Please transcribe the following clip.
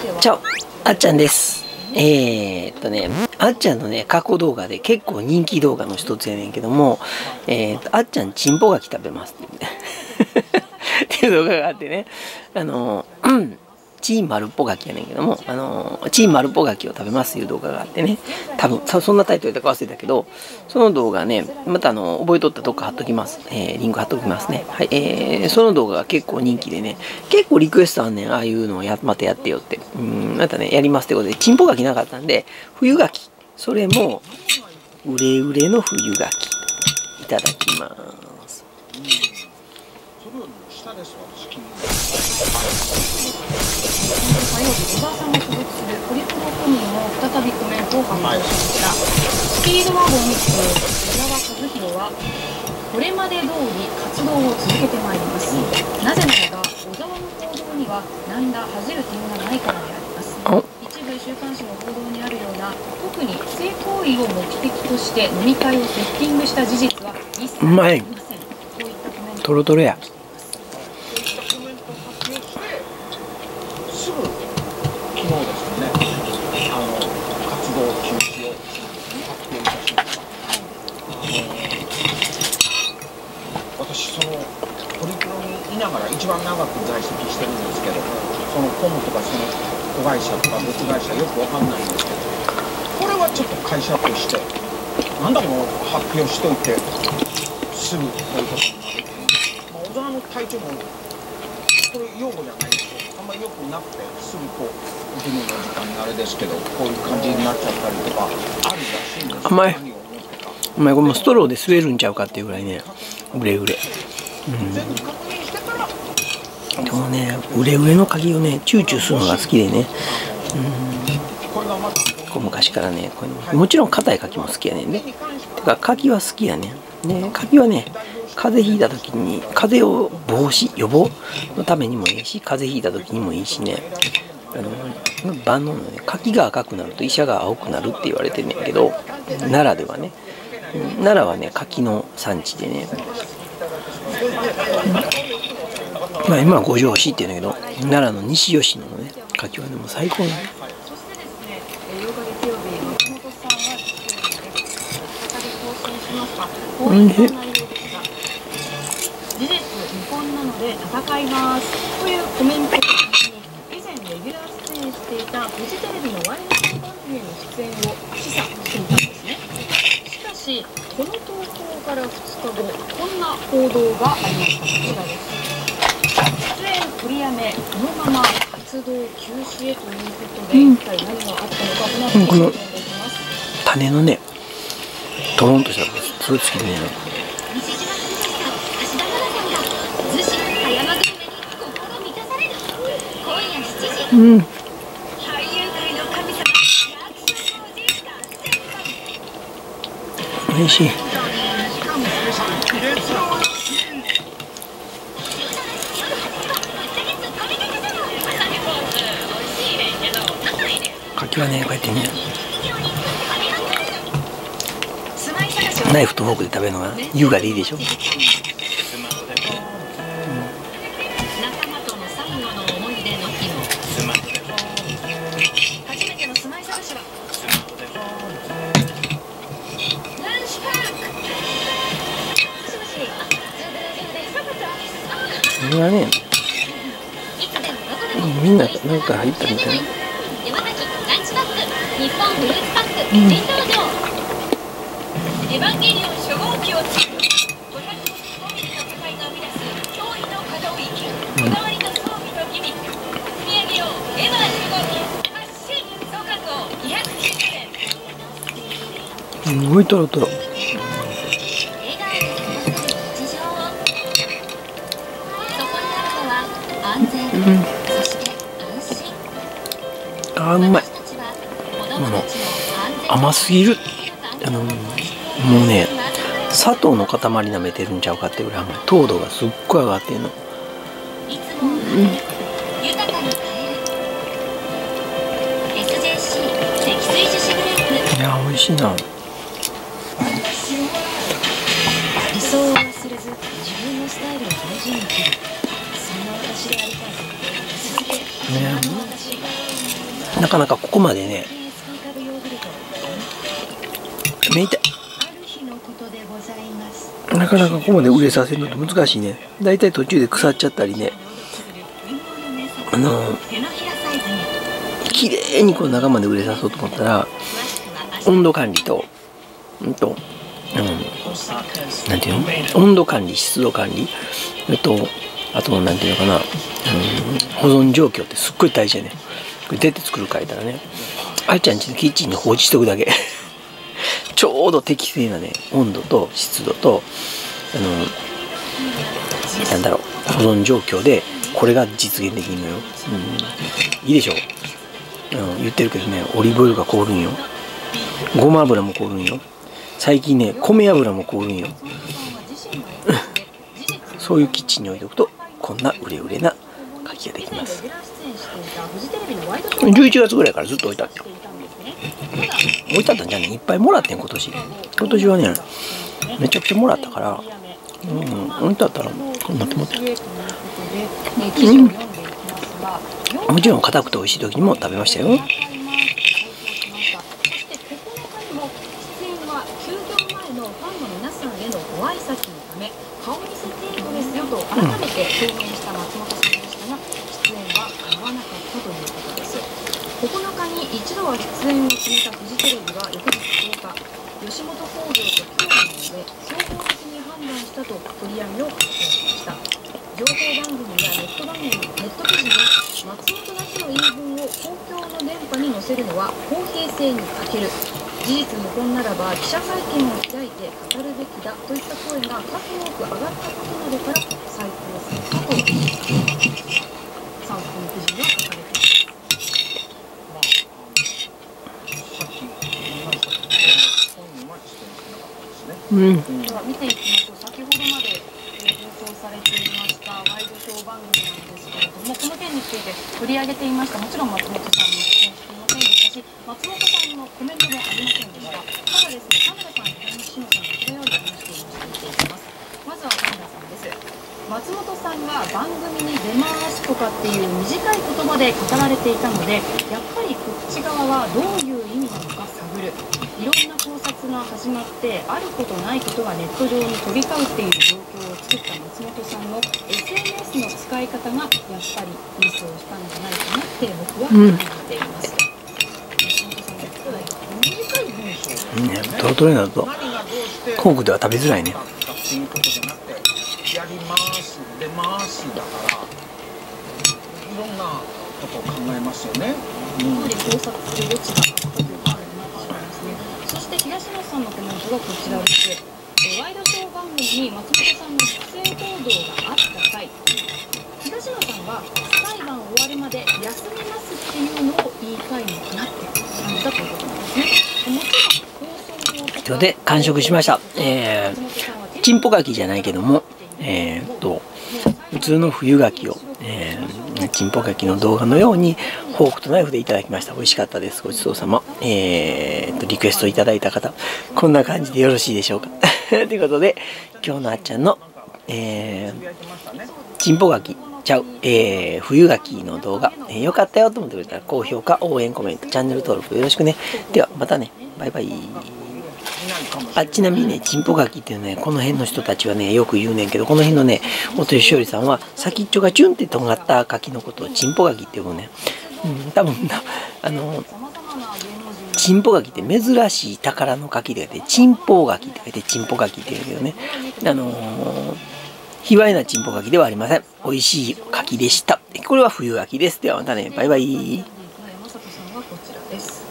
チャオ、あっちゃんです。あっちゃんのね、過去動画で結構人気動画の一つやねんけども、あっちゃんチンポ柿食べますっていうねっていう動画があってね、チーマルポガキやねんけども、チーマルポガキを食べますっていう動画があってね、多分そんなタイトルだか忘れたけど、その動画ね、また覚えとったとこ貼っときます。リンク貼っときますね。はい、その動画が結構人気でね、結構リクエストあんねん、ああいうのをまたやってよって。またね、やりますってことで、チンポガキなかったんで、冬柿、それも、うれうれの冬柿、いただきます。 火曜日、小沢さんが所属するホリプロコミの再びコメントを発表しました。スピードワゴン小沢和弘はこれまで通り活動を続けてまいります。なぜならば小沢の行動には何ら恥じる点がないからであります。一部週刊誌の報道にあるような特に性行為を目的として飲み会をセッティングした事実は一切ありません。こういったコメントトロトロや。 すぐ昨日ですね、活動休止を発表いたしました。私、ホリプロにいながら一番長く在籍してるんですけども、そのコムとかその子会社とか別会社よくわかんないんですけど、これはちょっと会社として、なんだこの発表しといて、すぐこういうことになる。小沢の体調も、これ用語じゃないんですよ。あんまり良くなくてすぐこう義務の時間にあれですけどこういう感じになっちゃったりとかあるらしいんです。 甘い。お前これもストローで吸えるんちゃうかっていうぐらいね、うれうれ。でもね、うれうれの鍵をね、チューチューするのが好きでね。こう昔からね、これもちろん硬い柿も好きやねんね。てか柿は好きやねん。ね、柿はね、風邪ひいた時に風邪を予防のためにもいいし、風邪ひいた時にもいいしね、万能のね、柿が赤くなると医者が青くなるって言われてんねんけど、奈良ではね、奈良はね柿の産地でね、まあ今は五条市って言うんだけど、奈良の西吉野のね柿はねもう最高なの。おいしい。 事実未婚なので戦いますというコメントとともに以前レギュラー出演していたフジテレビのワイドショー番組への出演を示唆していたんですね。しかしこの投稿から2日後こんな報道がありました。こちらです。出演取りやめこのまま活動休止へということで、一体何があったのかこの後聞いていきます。 種のねトロンとしたのがすごい好きでね。おいしい。柿はねこうやってねナイフとフォークで食べるのが優雅でいいでしょ。これはね、みんななんか入ったみたいな。 山崎ランチパック、日本フルーツパック、新登場。エヴァンゲリオン初号機を作る。555ミリの世界が生み出す驚異の可動域。こだわりの装備とギミック。積み上げようエヴァ初号機発進。総価格290円。 すごいトロトロ。 そして安心。 あ、うまい。甘すぎる。もうね、砂糖の塊舐めてるんちゃうかってぐらい甘い。糖度がすっごい上がってんの。いや、美味しいな。 理想を忘れず自分のスタイルを大事に生きる。そんな私でありたい。続け、そんな私。 なかなかここまでね、めいたい。なかなかここまで売れさせるのって難しいね。だいたい途中で腐っちゃったりね、綺麗にこう中まで売れさそうと思ったら、温度管理と、なんていうの、温度管理、湿度管理、あとなんていうのかな、保存状況ってすっごい大事やね。これ出て作る書いたらね、あいちゃんちのキッチンに放置しとくだけ。ちょうど適正なね、温度と湿度と、なんだろう、保存状況で、これが実現できるのよ。いいでしょ。言ってるけどね、オリーブオイルが凍るんよ。ごま油も凍るんよ。最近ね、米油も凍るんよ。そういうキッチンに置いておくと、こんな売れ売れな牡蠣ができます。11月ぐらいからずっと置いてあったよ。置いてあったんじゃね、いっぱいもらってん、今年はね、めちゃくちゃもらったから、置いてあったらこんなって思ってる。もちろん硬くて美味しい時にも食べましたよ。 改めて表明した松本さんでしたが、出演は叶わなかったということです。9日に一度は出演を決めたフジテレビは翌日10日、吉本興業と協議の上、総合的に判断したと取りやめを発表しました。情報番組やネット記事に松本だけの言い分を公共の電波に載せるのは公平性に欠ける。事実無根ならば記者会見を開いて語るべきだといった声が数多く上がったことなどから再考されたとサウスポン記事には書かれています。では見ていきましょう。先ほどまで放送されていましたワイドショー番組なんですけれども、この件について取り上げていました。もちろん松本さんも出演していませんでしたし、松本さんのコメントもありませんでした。ただですね、田村さんと西野さんがこのように話していました。見ていきます。まずは田村さんです。松本さんが番組に出ますとかっていう短い言葉で語られていたので、やっぱりこっち側はどういう意味なのか探る。いろんな考察が始まって、あることないことがネット上に飛び交うっていう状況を作った松本さんの SNS の使い方がやっぱりミスをしたんじゃないかなって僕は思っています。短い文章トロトロになるとコークでは食べづらいね。 やります出ますだからいろんなことを考えますよね。 やっぱり考察する余地があったということになってしまいますね。そして東野さんのコメントはこちらです。ワイドショー番組に松本さんの出演報道があった際、東野さんは裁判終わるまで休みますっていうのを言いたいのかなって感じたということなんですね。もちろん放送上ということで完食しました。チンポ牡蠣じゃないけども、普通の冬牡蠣を、チンポ牡蠣の動画のようにフォークとナイフでいただきました。美味しかったです。ごちそうさま。リクエストいただいた方、こんな感じでよろしいでしょうか。ということで、今日のあっちゃんの、チンポ牡蠣ちゃう、冬牡蠣の動画、よかったよと思ってくれたら高評価、応援、コメント、チャンネル登録よろしくね。ではまたね。バイバイ。ちなみにね、チンポ牡蠣っていうね、この辺の人たちはね、よく言うねんけど、この辺のね、お年寄りさんは、先っちょがチュンって尖った牡蠣のことをチンポ牡蠣って呼ぶね。多分チンポ牡蠣って珍しい宝の牡蠣で書いて、チンポ牡蠣って書いて、チンポ牡蠣って言うんだけどね。卑猥なチンポ牡蠣ではありません。美味しい牡蠣でした。これは冬牡蠣です。ではまたね、バイバイ。 山里さんはこちらです。